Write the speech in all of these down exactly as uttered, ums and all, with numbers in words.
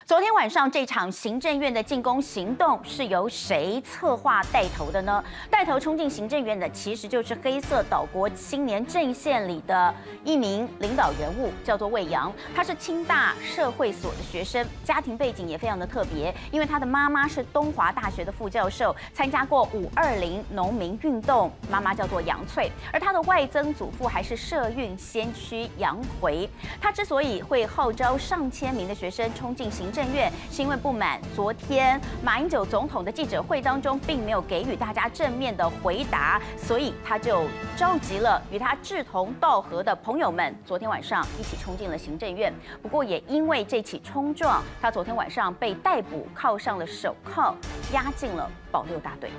昨天晚上这场行政院的进攻行动是由谁策划带头的呢？带头冲进行政院的其实就是黑色岛国青年阵线里的一名领导人物，叫做魏扬。他是清大社会所的学生，家庭背景也非常的特别，因为他的妈妈是东华大学的副教授，参加过五二零农民运动，妈妈叫做杨翠，而他的外曾祖父还是社运先驱杨回。他之所以会号召上千名的学生冲进行政院，是因为不满昨天马英九总统的记者会当中并没有给予大家正面的回答，所以他就召集了与他志同道合的朋友们，昨天晚上一起冲进了行政院。不过也因为这起冲撞，他昨天晚上被逮捕，铐上了手铐，押进了保六大队。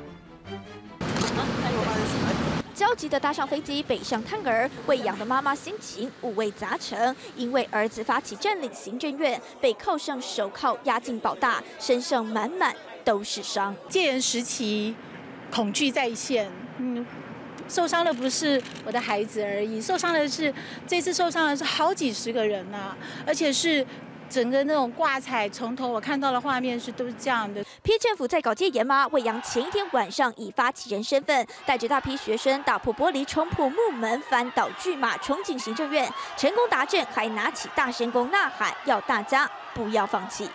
焦急地搭上飞机北上探儿，魏扬的妈妈心情五味杂陈，因为儿子发起占领行政院，被铐上手铐押进保大，身上满满都是伤。 戒严时期，恐惧在线，嗯，受伤的不是我的孩子而已，受伤的是这次受伤的是好几十个人呐、啊，而且是。整个那种挂彩，从头我看到的画面是都是这样的。 批政府在搞戒严吗？魏扬前一天晚上以发起人身份，带着大批学生打破玻璃、冲破木门、翻倒巨马，冲进行政院，成功达阵，还拿起大声公呐喊，要大家不要放弃。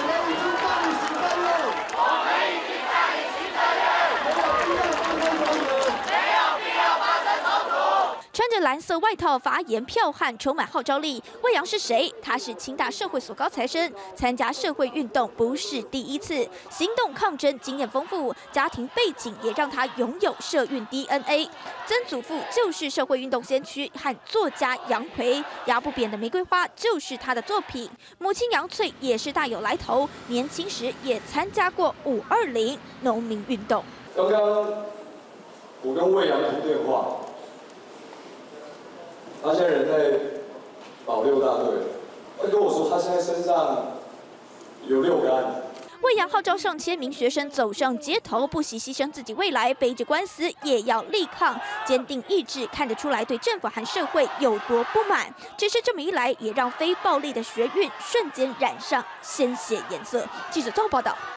穿着蓝色外套发言剽悍，充满号召力。魏扬是谁？他是清大社会所高材生，参加社会运动不是第一次，行动抗争经验丰富，家庭背景也让他拥有社运 D N A。曾祖父就是社会运动先驱和作家杨奎，压不扁的玫瑰花就是他的作品。母亲杨翠也是大有来头，年轻时也参加过五二零农民运动。 刚刚我跟魏扬通电话。他现在人在保六大队，他跟我说他现在身上有六个案子。 魏扬号召上千名学生走上街头，不惜牺牲自己未来，背着官司也要力抗，坚定意志，看得出来对政府和社会有多不满。只是这么一来，也让非暴力的学运瞬间染上鲜血颜色。记者综合报道。